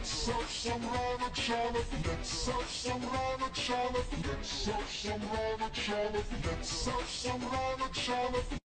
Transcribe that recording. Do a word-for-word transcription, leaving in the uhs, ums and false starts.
Let's have some Ramachana. Let's have some Ramachana. Let's have some Ramachana. Let's have some Ramachana.